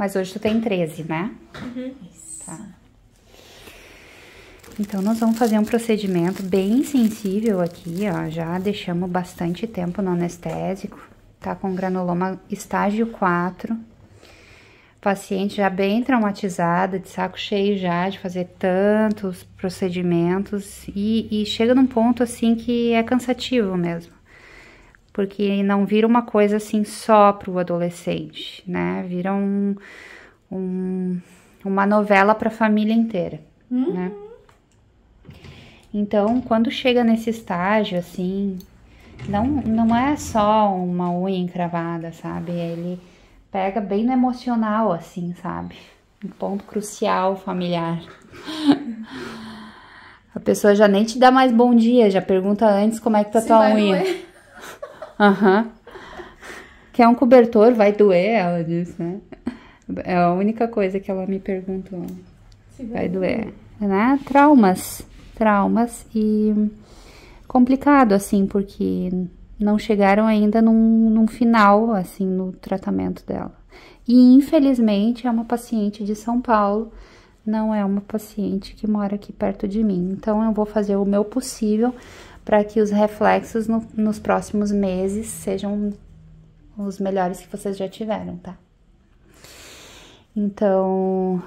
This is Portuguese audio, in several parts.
Mas hoje tu tem 13, né? Uhum. Isso. Tá. Então, nós vamos fazer um procedimento bem sensível aqui, ó. Já deixamos bastante tempo no anestésico. Tá com granuloma estágio 4. Paciente já bem traumatizada, de saco cheio já, de fazer tantos procedimentos. E chega num ponto, assim, que é cansativo mesmo. Porque não vira uma coisa, assim, só pro adolescente, né? Vira uma novela pra família inteira, né? Então, quando chega nesse estágio, assim, não é só uma unha encravada, sabe? Ele pega bem no emocional, assim, sabe? Um ponto crucial familiar. A pessoa já nem te dá mais bom dia, já pergunta antes como é que tá tua unha. Aham. Quer um cobertor? Vai doer, ela disse, né? É a única coisa que ela me perguntou. Vai doer, né? Traumas e complicado, assim, porque não chegaram ainda num final, assim, no tratamento dela. E, infelizmente, é uma paciente de São Paulo, não é uma paciente que mora aqui perto de mim. Então, eu vou fazer o meu possível para que os reflexos nos próximos meses sejam os melhores que vocês já tiveram, tá? Então,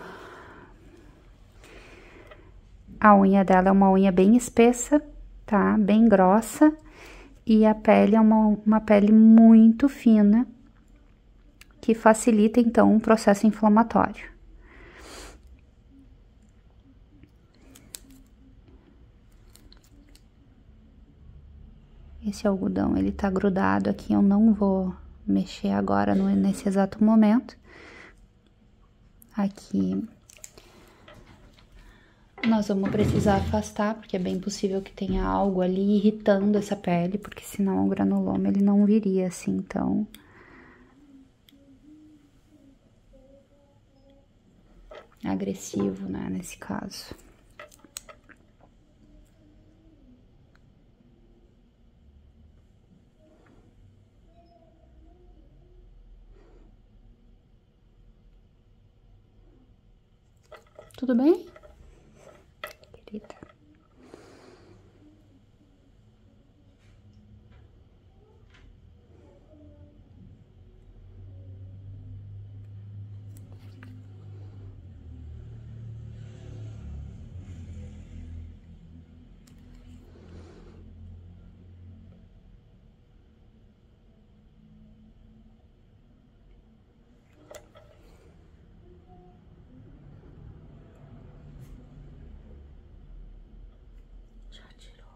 a unha dela é uma unha bem espessa, tá? Bem grossa. E a pele é uma pele muito fina, que facilita, então, um processo inflamatório. Esse algodão, ele tá grudado aqui, eu não vou mexer agora nesse exato momento. Aqui nós vamos precisar afastar, porque é bem possível que tenha algo ali irritando essa pele, porque senão o granuloma ele não viria assim, então... agressivo, né, nesse caso. Tudo bem? Querida. Já tirou.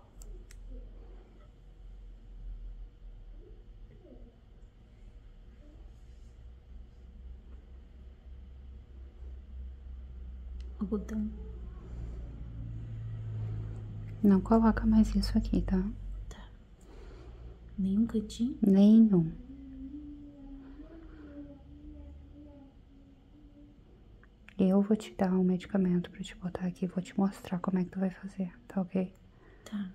Algodão. Não coloca mais isso aqui, tá? Tá. Nenhum cantinho? Nenhum. Eu vou te dar um medicamento pra te botar aqui, vou te mostrar como é que tu vai fazer, tá ok? Tá.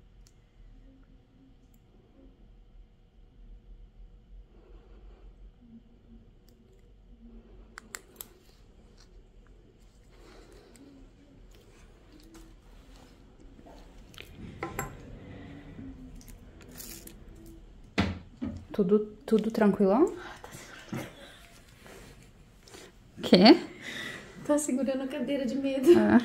Tudo tranquilão? Quê? Tá segurando a cadeira de medo. Ah.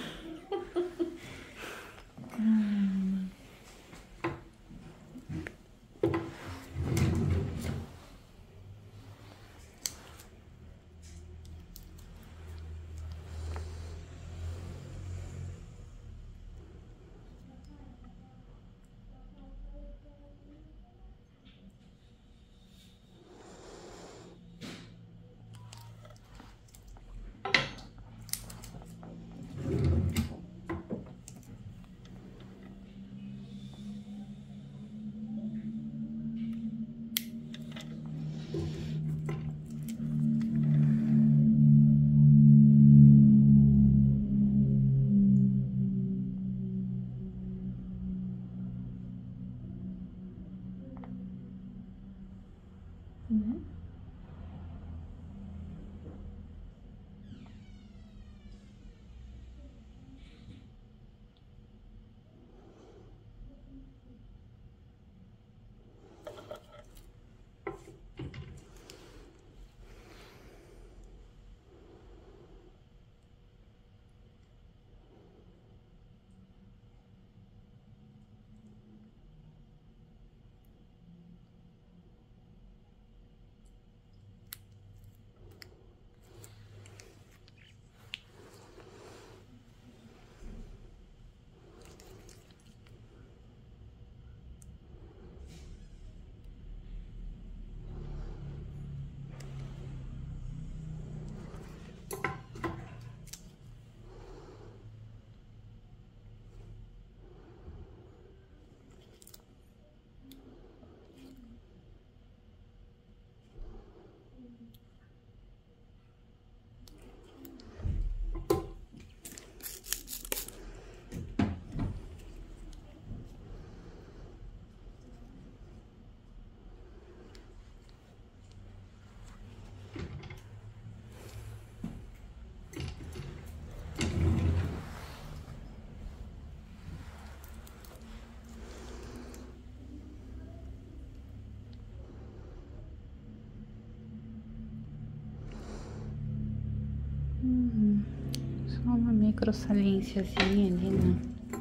Só uma microsaliênciazinha ali, né?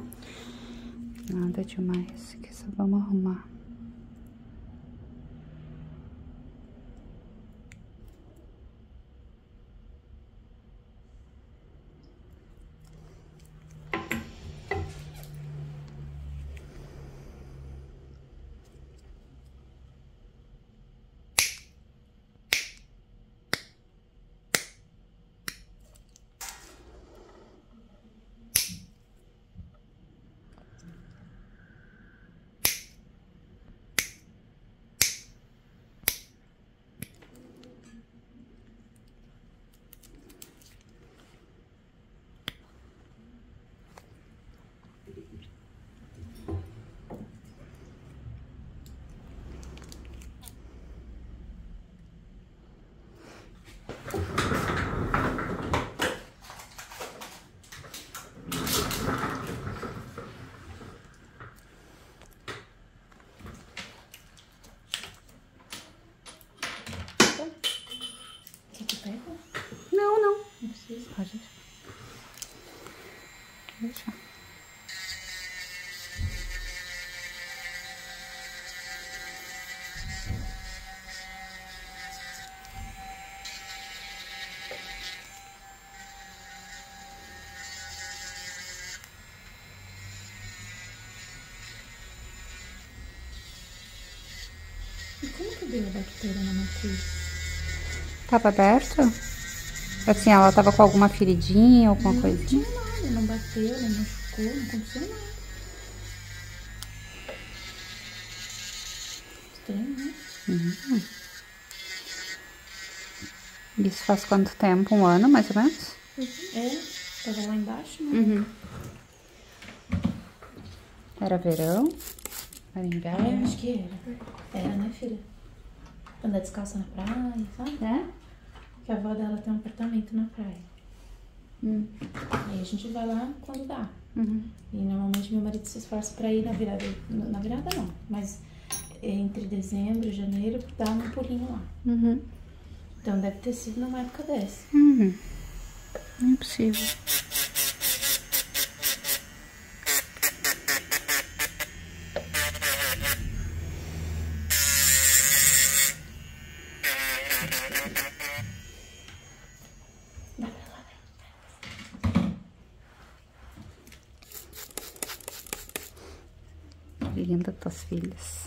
Nada demais, que só vamos arrumar. Não precisa. Pode deixar. E como que deu a bactéria na matriz? Tava aberto? Assim, ela tava com alguma feridinha, alguma coisinha? Não tinha nada, não bateu, não machucou, não aconteceu nada. Estranho, né? Isso faz quanto tempo? Um ano, mais ou menos? É, tava lá embaixo, né? Era verão? Era Eu inverno? acho que era. Era, né, filha? Andar descalça na praia, sabe? É? Porque a avó dela tem um apartamento na praia. Aí a gente vai lá quando dá. E normalmente meu marido se esforça pra ir na virada. Na virada não, mas entre dezembro e janeiro dá um pulinho lá. Então deve ter sido numa época dessa. Não é possível. Linda tuas filhas.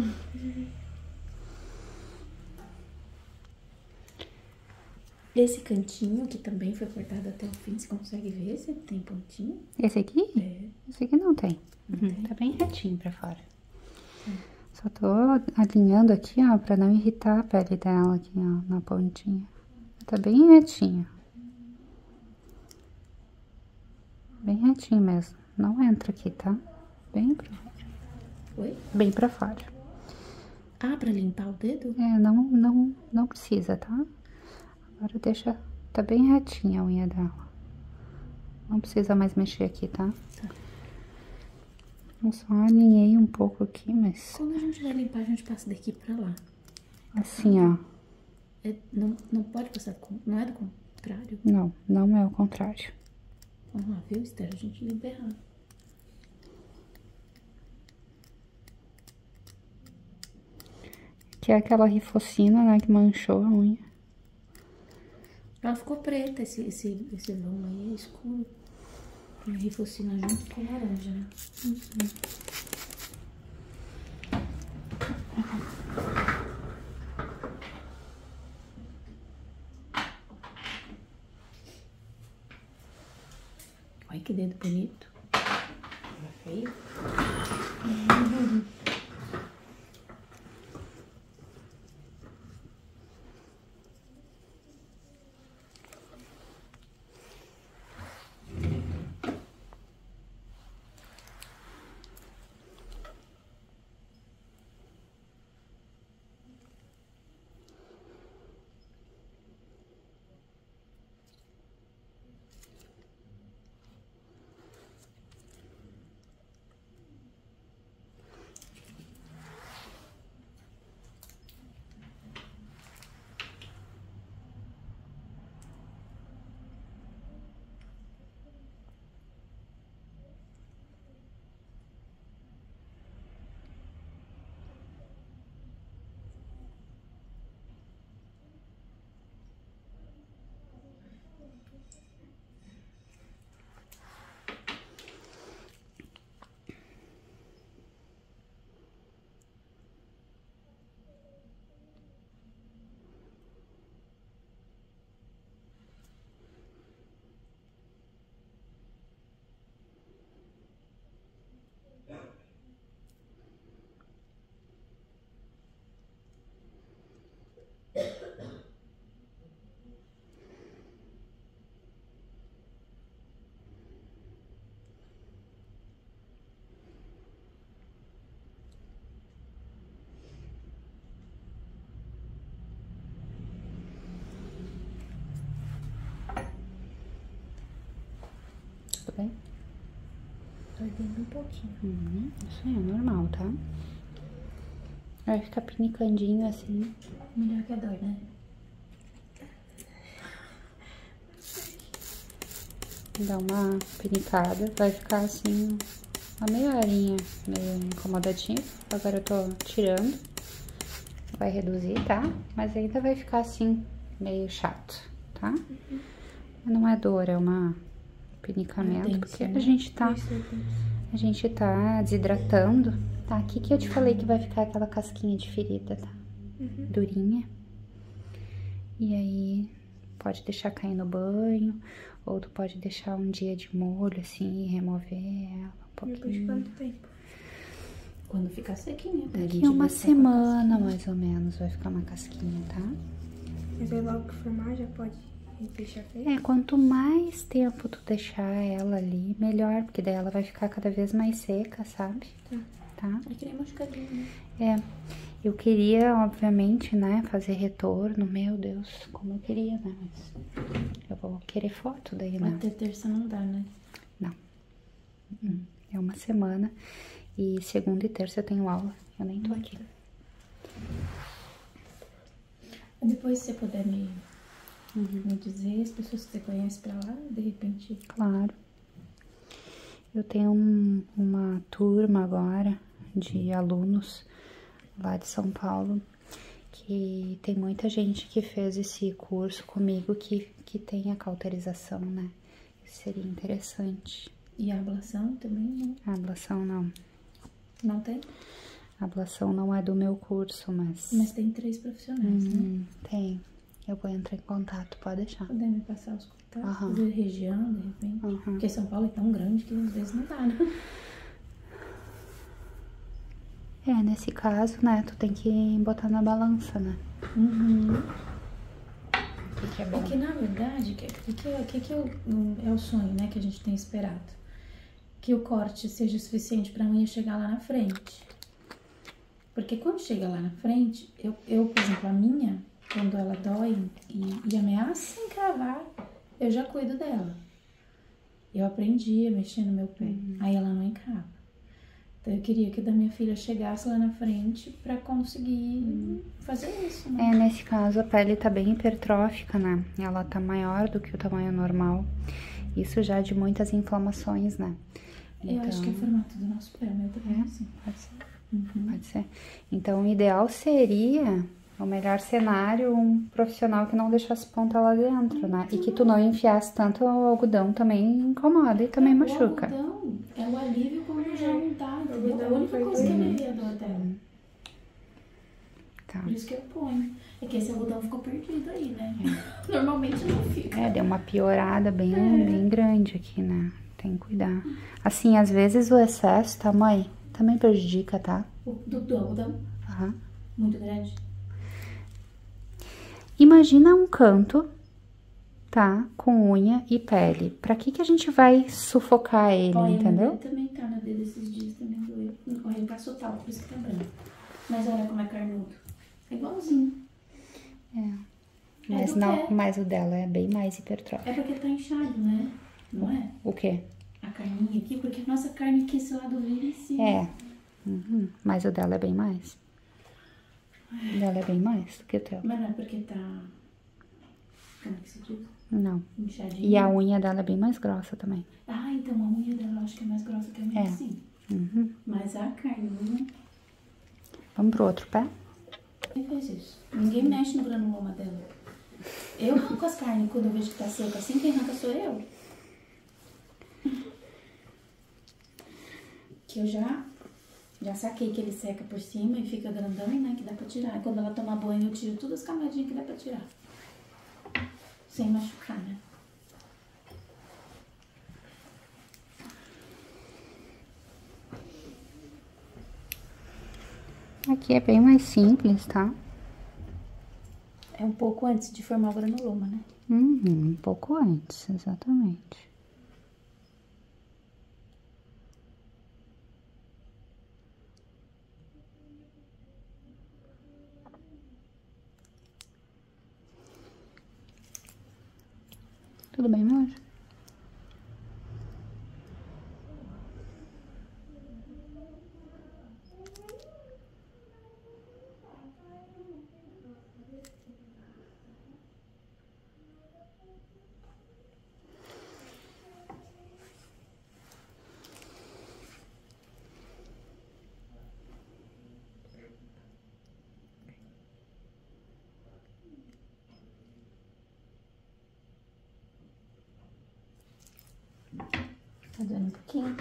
Esse cantinho que também foi cortado até o fim, você consegue ver se ele tem pontinho? Esse aqui? É. Esse aqui não tem. Tá bem retinho pra fora. Só tô alinhando aqui, ó, pra não irritar a pele dela aqui, ó, na pontinha. Tá bem retinho. Bem retinho mesmo. Não entra aqui, tá? Bem pra fora. Oi? Bem pra fora. Ah, pra limpar o dedo? É, não precisa, tá? Agora deixa... Tá bem retinha a unha dela. Não precisa mais mexer aqui, tá? Tá. Eu só alinhei um pouco aqui, mas... Quando a gente vai limpar, a gente passa daqui pra lá. Assim, ó. É, não pode passar, não é do contrário. Não é o contrário. Vamos lá, viu, Esther? A gente limpa errado. Que é aquela rifocina, né, que manchou a unha. Ela ficou preta, esse vão aí é escuro. E a rifocina junto ficou laranja, né? Olha que dedo bonito. Tá feio? tudo bem? Tô ardendo um pouquinho. Isso aí é normal, tá? Vai ficar pinicandinho assim. Melhor que a dor, né? Dá uma pinicada, vai ficar assim uma meia horinha meio incomodativo. Agora eu tô tirando, vai reduzir, tá? Mas ainda vai ficar assim meio chato, tá? Não é dor, é uma pinicamento, porque a gente tá desidratando, tá? Aqui que eu te falei que vai ficar aquela casquinha de ferida, tá? Durinha. E aí pode deixar cair no banho, ou tu pode deixar um dia de molho assim e remover ela um pouquinho. Depois de quanto tempo? Quando ficar sequinha. Daqui a uma semana, mais ou menos, vai ficar uma casquinha, tá? Mas aí logo que formar já pode deixar feita? É, quanto mais tempo tu deixar ela ali, melhor, porque daí ela vai ficar cada vez mais seca, sabe? Tá? É que nem machucadinho, né? É, eu queria, obviamente, né, fazer retorno, meu Deus, como eu queria, né, mas eu vou querer foto daí, né? Até terça não dá, né? Não. É uma semana e segunda e terça eu tenho aula, eu nem tô aqui. Depois, se você puder me dizer as pessoas que você conhece pra lá, de repente... Claro. Eu tenho uma turma agora de alunos lá de São Paulo, que tem muita gente que fez esse curso comigo que tem a cauterização, né? Seria interessante. E a ablação também, não? A ablação não. Não tem? A ablação não é do meu curso, mas... Mas tem 3 profissionais, né? Tem. Eu vou entrar em contato, pode deixar. Poder me passar os contatos de região, de repente? Porque São Paulo é tão grande que às vezes não dá, né? É, nesse caso, né, tu tem que botar na balança, né? Que é bom. Porque, na verdade, é o sonho, né, que a gente tem esperado? Que o corte seja suficiente pra unha chegar lá na frente. Porque quando chega lá na frente, eu por exemplo, a minha, quando ela dói e ameaça encravar, eu já cuido dela. Eu aprendi a mexer no meu pé, aí ela não encrava. Então eu queria que da minha filha chegasse lá na frente pra conseguir fazer isso, né? É, nesse caso a pele tá bem hipertrófica, né? Ela tá maior do que o tamanho normal. Isso já de muitas inflamações, né? Eu acho que é o formato do nosso pé, meu também, assim. Pode ser. Pode ser. Então o ideal seria, o melhor cenário, um profissional que não deixasse ponta lá dentro, né? E que tu não enfiasse tanto o algodão, também incomoda e também machuca. O algodão é o alívio quando já não tá, entendeu? É a única coisa que alivia a dor dela. Tá. Por isso que eu ponho. É que esse algodão ficou perdido aí, né? Normalmente não fica. É, deu uma piorada bem grande aqui, né? Tem que cuidar. Assim, às vezes o excesso, tá, mãe? Também prejudica, tá? Do algodão? Muito grande? Imagina um canto, tá? Com unha e pele. Pra que a gente vai sufocar ele, entendeu? Olha, também tá no dedo esses dias, também doeu. Olha, ele passou tal, por isso que tá branco. Mas olha como é carnudo. É igualzinho. Mas não, mas o dela é bem mais hipertrófico. É porque tá inchado, né? Não é? O quê? A carninha aqui, porque a nossa carne aqui, esse lado vive em cima. É. Mas o dela é bem mais. O dela é bem mais do que o teu. Mas não é porque tá... Como que se diz? Não. Inchadinho. E a unha dela é bem mais grossa também. Ah, então a unha dela eu acho que é mais grossa que a minha, sim. Mas a carninha... Vamos pro outro pé? Quem faz isso? Ninguém mexe no granuloma dela. Eu arranco as carnes quando eu vejo que tá seca. Assim, quem arranca sou eu. Que eu já saquei que ele seca por cima e fica grandão, né? Que dá pra tirar. E quando ela toma banho, eu tiro todas as camadinhas que dá pra tirar. Sem machucar, né? Aqui é bem mais simples, tá? É um pouco antes de formar o granuloma, né? Um pouco antes, exatamente. Tudo bem, meu anjo? Tá doendo um pouquinho?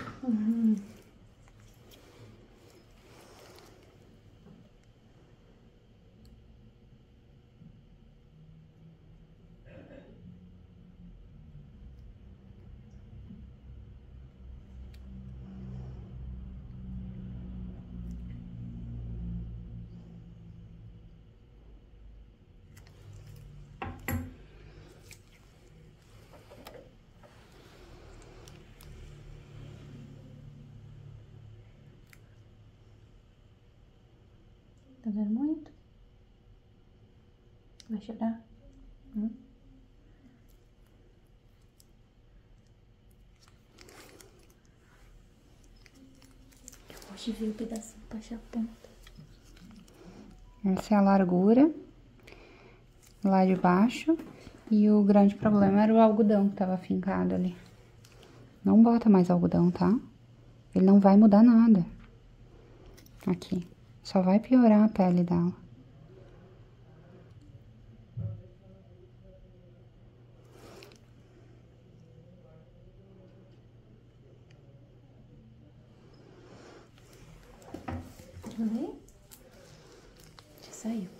Tá doendo muito? Vai chorar? Eu gosto de ver o pedacinho pra achar a ponta. Essa é a largura lá de baixo. E o grande problema era o algodão que tava fincado ali. Não bota mais algodão, tá? Ele não vai mudar nada. Aqui. Só vai piorar a pele dela. Deixa eu ver. Já saiu.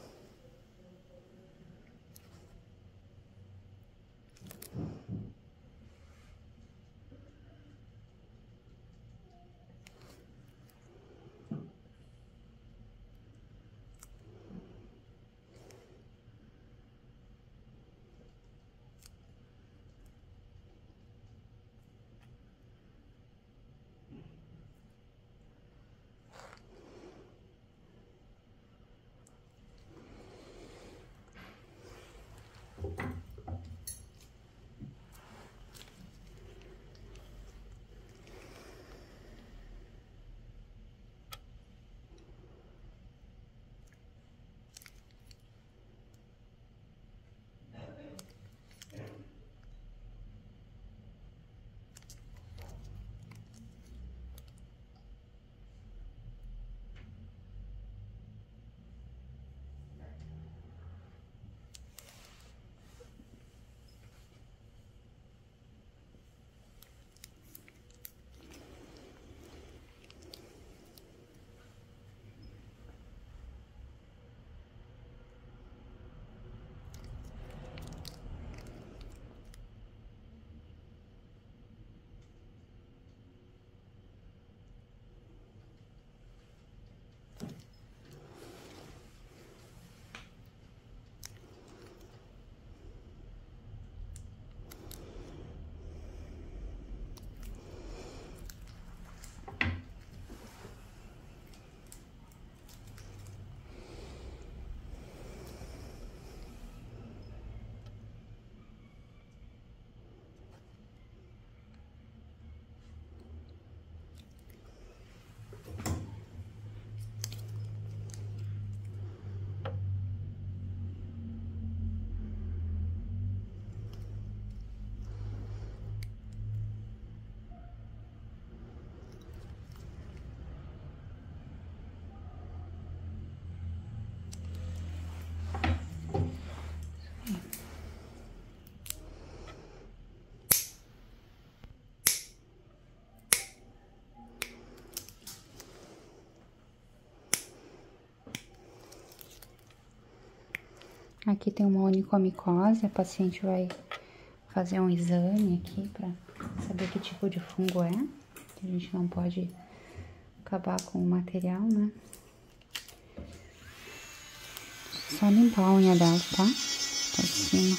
Aqui tem uma onicomicose, a paciente vai fazer um exame aqui pra saber que tipo de fungo é. A gente não pode acabar com o material, né? Só limpar a unha dela, tá? Por cima.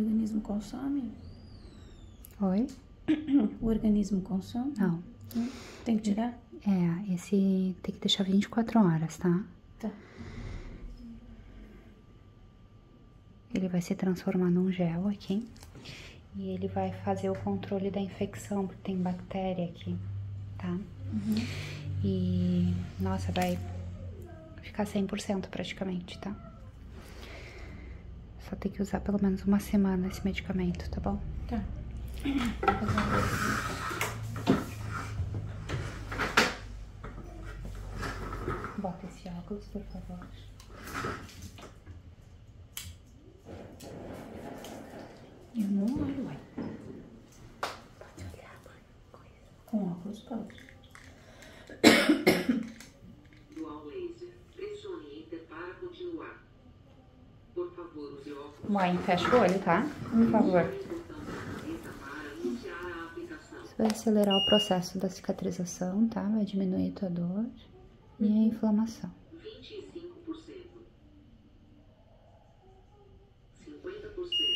organismo consome? Oi? O organismo consome? Não. Tem que tirar? Esse tem que deixar 24 horas, tá? Tá. Ele vai se transformar num gel aqui. E ele vai fazer o controle da infecção, porque tem bactéria aqui, tá? E, nossa, vai ficar 100% praticamente, tá? Só tem que usar pelo menos uma semana esse medicamento, tá bom? Tá. Bota esse óculos, por favor. Eu não olho, ué. Pode olhar, coisa. Com óculos, pode. Dual laser. Pressione Enter para continuar. Por favor, use óculos. Mãe, fecha o olho, tá? Por favor. Para iniciar a aplicação. Isso vai acelerar o processo da cicatrização, tá? Vai diminuir a tua dor e a inflamação. 25%. 50%.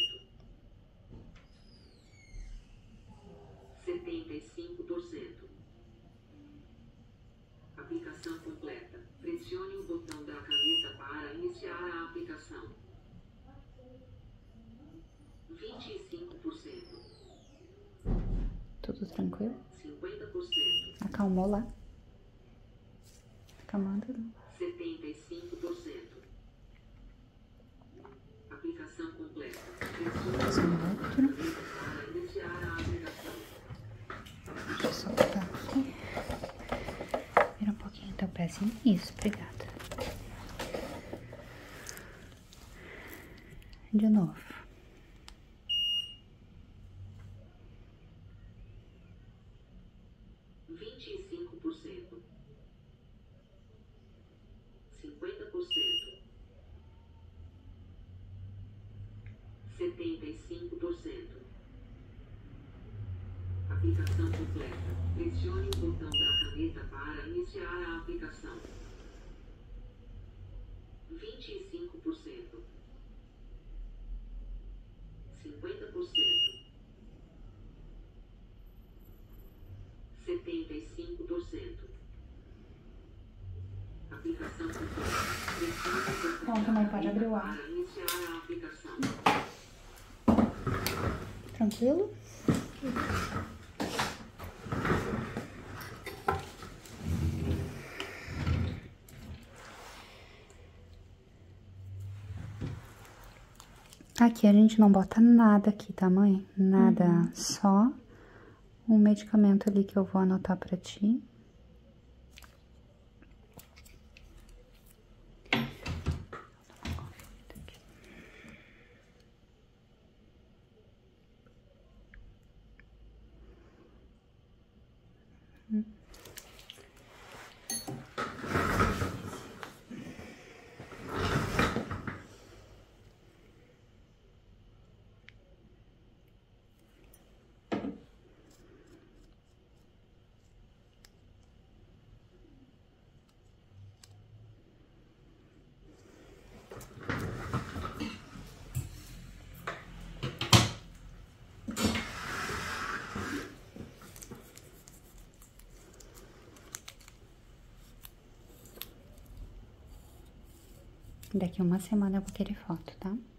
75%. Aplicação completa. Pressione o botão da caneta para iniciar a aplicação. 25%. Tudo tranquilo? 50%. Acalmou lá? Acalmando. 75%. Aplicação completa. Fazer um outro. Para iniciar a aplicação. Deixa eu soltar aqui. Vira um pouquinho teu pezinho. Isso, obrigada. De novo. Aplicação completa. Pressione o botão da caneta para iniciar a aplicação. 25%. 50%. 75%. Aplicação completa. Pressione o botão Pronto, mãe, pode abrir o ar. para iniciar a aplicação. Tranquilo? Aqui a gente não bota nada aqui, tá, mãe? Nada, só um medicamento ali que eu vou anotar pra ti. Daqui uma semana eu vou querer foto, tá?